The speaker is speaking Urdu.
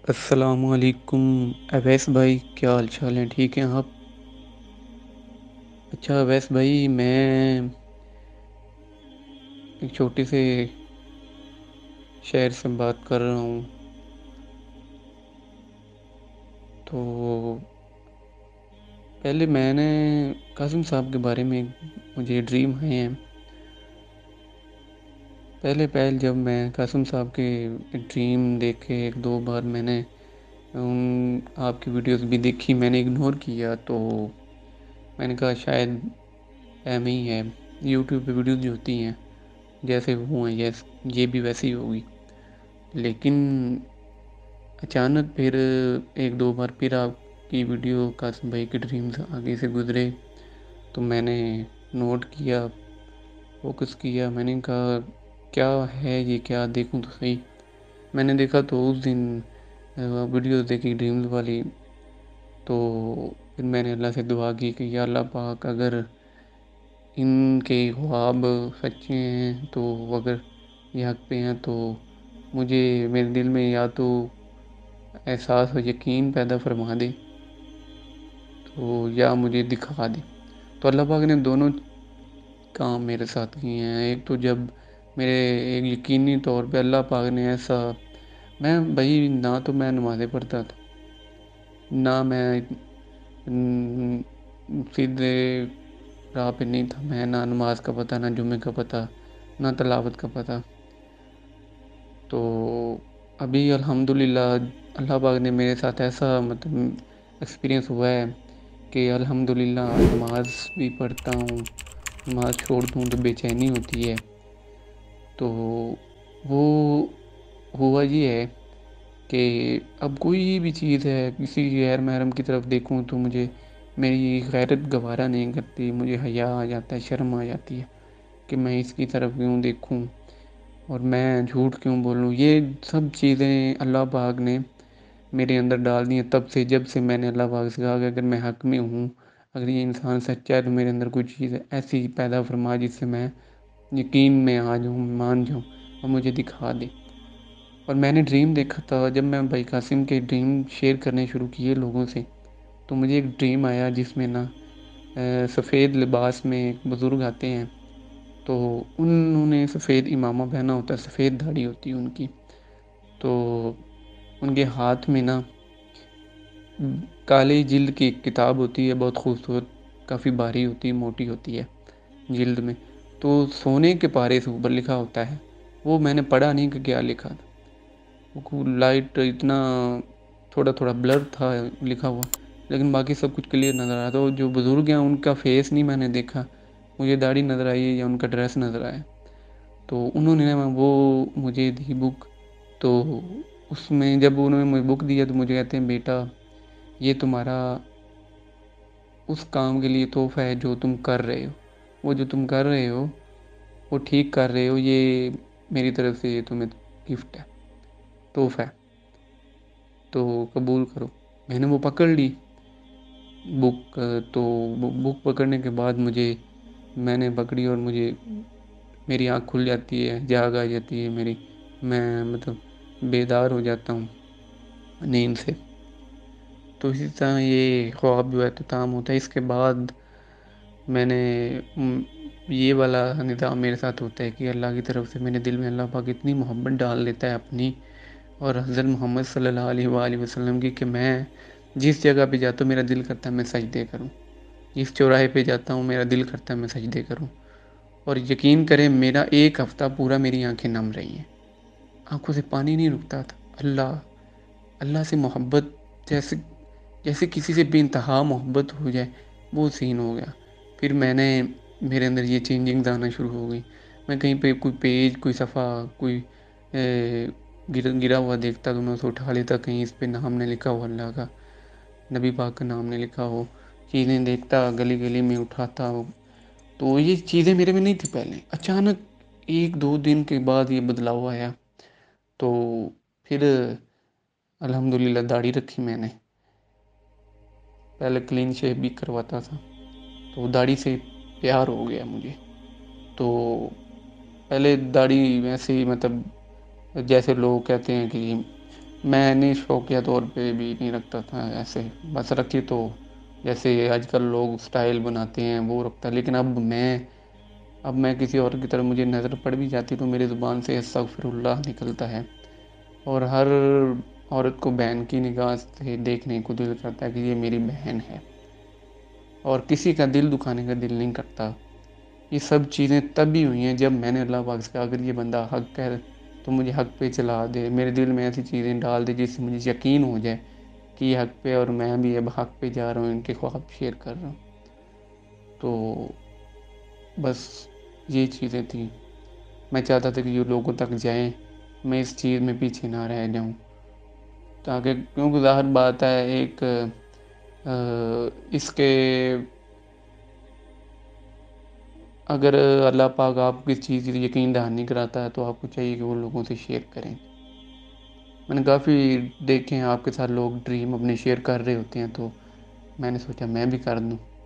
السلام علیکم اویس بھائی، کیا حال چال ہیں؟ ٹھیک ہیں آپ؟ اچھا اویس بھائی، میں ایک چھوٹے سے شہر سے بات کر رہا ہوں. تو پہلے میں نے قاسم صاحب کے بارے میں مجھے ڈریم آئے ہیں. پہلے جب میں قاسم صاحب کے ڈریم دیکھے، ایک دو بار میں نے آپ کی ویڈیوز بھی دیکھی، میں نے اگنور کیا. تو میں نے کہا شاید ایم ہی ہے. یوٹیوب پہ ویڈیوز جو ہوتی ہیں جیسے وہ ہیں یہ بھی ویسی ہی ہوگی. لیکن اچانک پھر ایک دو بار پھر آپ کی ویڈیو قاسم بھائی کے ڈریمز آگے سے گزرے تو میں نے نوٹ کیا، فوکس کیا. میں نے کہا کیا ہے یہ، کیا دیکھوں تو صحیح. میں نے دیکھا تو اس دن ویڈیوز دیکھی ڈریمز والی. تو پھر میں نے اللہ سے دعا کی کہ یا اللہ پاک، اگر ان کے خواب سچے ہیں تو اگر یہ حق پہ ہیں تو مجھے میرے دل میں یا تو احساس و یقین پیدا فرما دے تو یا مجھے دکھا دے. تو اللہ پاک نے دونوں کام میرے ساتھ کیے ہیں. ایک تو جب میرے ایک یقینی طور پہ اللہ پاک نے ایسا، میں بھائی نہ تو میں نمازیں پڑھتا تھا، نہ میں سیدھے راہ پہ نہیں تھا. میں نہ نماز کا پتہ، نہ جمعے کا پتہ، نہ تلاوت کا پتہ. تو ابھی الحمدللہ اللہ پاک نے میرے ساتھ ایسا ایکسپیرئنس ہوا ہے کہ الحمدللہ نماز بھی پڑھتا ہوں. نماز چھوڑ دوں تو بے چینی ہوتی ہے. تو وہ ہوا یہ ہے کہ اب کوئی بھی چیز ہے، کسی غیر محرم کی طرف دیکھوں تو مجھے میری غیرت گوارا نہیں کرتی. مجھے حیا آ جاتا ہے، شرم آ جاتی ہے کہ میں اس کی طرف کیوں دیکھوں اور میں جھوٹ کیوں بولوں. یہ سب چیزیں اللہ پاک نے میرے اندر ڈال دی ہیں تب سے، جب سے میں نے اللہ پاک سے کہا کہ اگر میں حق میں ہوں، اگر یہ انسان سچا ہے تو میرے اندر کوئی چیز ایسی پیدا فرما جس سے میں یقین میں آ جاؤں، مان جاؤں اور مجھے دکھا دے. اور میں نے ڈریم دیکھا تھا جب میں بھائی قاسم کے ڈریم شیئر کرنے شروع کیے لوگوں سے، تو مجھے ایک ڈریم آیا جس میں نا سفید لباس میں ایک بزرگ آتے ہیں. تو انہوں نے سفید امامہ پہنا ہوتا ہے، سفید داڑھی ہوتی ہے ان کی. تو ان کے ہاتھ میں نا کالی جلد کی ایک کتاب ہوتی ہے، بہت خوبصورت، کافی بھاری ہوتی ہے، موٹی ہوتی ہے جلد میں. تو سونے کے پارے سے اوپر لکھا ہوتا ہے. وہ میں نے پڑھا نہیں کہ کیا لکھا تھا. وہ لائٹ اتنا تھوڑا تھوڑا بلر تھا لکھا ہوا، لیکن باقی سب کچھ کلیئر نظر آیا. تو جو بزرگ ہیں ان کا فیس نہیں میں نے دیکھا، مجھے داڑھی نظر آئی یا ان کا ڈریس نظر آیا. تو انہوں نے وہ مجھے دی بک. تو اس میں جب انہوں نے مجھے بک دیا تو مجھے کہتے ہیں بیٹا یہ تمہارا اس کام کے لیے تحفہ ہے جو تم کر رہے ہو. وہ جو تم کر رہے ہو وہ ٹھیک کر رہے ہو، یہ میری طرف سے یہ تمہیں گفٹ ہے، تحفہ ہے، تو قبول کرو. میں نے وہ پکڑ لی بک. تو بک پکڑنے کے بعد میں نے پکڑی اور میری آنکھ کھل جاتی ہے، جاگ آ جاتی ہے میری. میں بیدار ہو جاتا ہوں نیند سے. تو اسی طرح یہ خواب جو اختتام ہوتا ہے. اس کے بعد میں نے یہ والا نظام میرے ساتھ ہوتا ہے کہ اللہ کی طرف سے میرے دل میں اللہ پاک اتنی محبت ڈال دیتا ہے اپنی اور حضرت محمد صلی اللہ علیہ وآلہ وسلم کی، کہ میں جس جگہ پہ جاتا ہوں میرا دل کرتا ہے میں سجدے کروں. جس چوراہے پہ جاتا ہوں میرا دل کرتا ہے میں سجدے کروں. اور یقین کریں میرا ایک ہفتہ پورا میری آنکھیں نم رہی ہیں، آنکھوں سے پانی نہیں رکتا تھا. اللہ سے محبت، جیسے کسی سے بے انتہا محبت ہو جائے، وہ سین ہو گیا. پھر میرے اندر یہ چینجنگز آنا شروع ہو گئی. میں کہیں پہ کوئی پیج، کوئی صفحہ، کوئی گرا ہوا دیکھتا تو میں اسے اٹھا لیتا. کہیں اس پہ نام نہیں لکھا ہو اللہ کا، نبی پاک کا نام نہیں لکھا ہو، چیزیں دیکھتا، گلی گلی میں اٹھاتا ہو. تو یہ چیزیں میرے میں نہیں تھی پہلے. اچانک ایک دو دن کے بعد یہ بدلاؤ آیا. تو پھر الحمدللہ داڑھی رکھی میں نے. پہلے کلین شیو بھی کرواتا تھا تو داڑھی سے پیار ہو گیا مجھے. تو پہلے داڑھی ویسے ہی جیسے لوگ کہتے ہیں کہ میں نے شوقیہ طور پہ بھی نہیں رکھتا تھا ایسے، بس رکھی تو جیسے آج کل لوگ سٹائل بناتے ہیں وہ رکھتا، لیکن اب میں کسی اور کی طرف مجھے نظر پڑ بھی جاتی تو میری زبان سے استغفر اللہ نکلتا ہے، اور ہر عورت کو بہن کی نگاہ سے دیکھنے کو دل کرتا ہے کہ یہ میری بہن ہے، اور کسی کا دل دکھانے کا دل نہیں کرتا۔ یہ سب چیزیں تب بھی ہوئی ہیں جب میں نے اللہ پاک سے کہا اگر یہ بندہ حق ہے تو مجھے حق پہ چلا دے، میرے دل میں ایسی چیزیں ڈال دے جس سے مجھے یقین ہو جائے کہ یہ حق پہ، اور میں بھی اب حق پہ جا رہا ہوں، ان کے خواب شیئر کر رہا ہوں۔ تو بس یہ چیزیں تھیں، میں چاہتا تھا کہ یہ لوگوں تک جائیں، میں اس چیز میں پیچھے نہ رہ جاؤں، تاکہ کیونکہ ظاہر بات ہے ایک اس کے اگر اللہ پاک آپ کس چیز کی یقین دہانی کراتا ہے تو آپ کو چاہیے کہ وہ لوگوں سے شیئر کریں۔ میں نے کافی دیکھے ہیں آپ کے ساتھ لوگ ڈریم اپنے شیئر کر رہے ہوتے ہیں، تو میں نے سوچا میں بھی کر دوں۔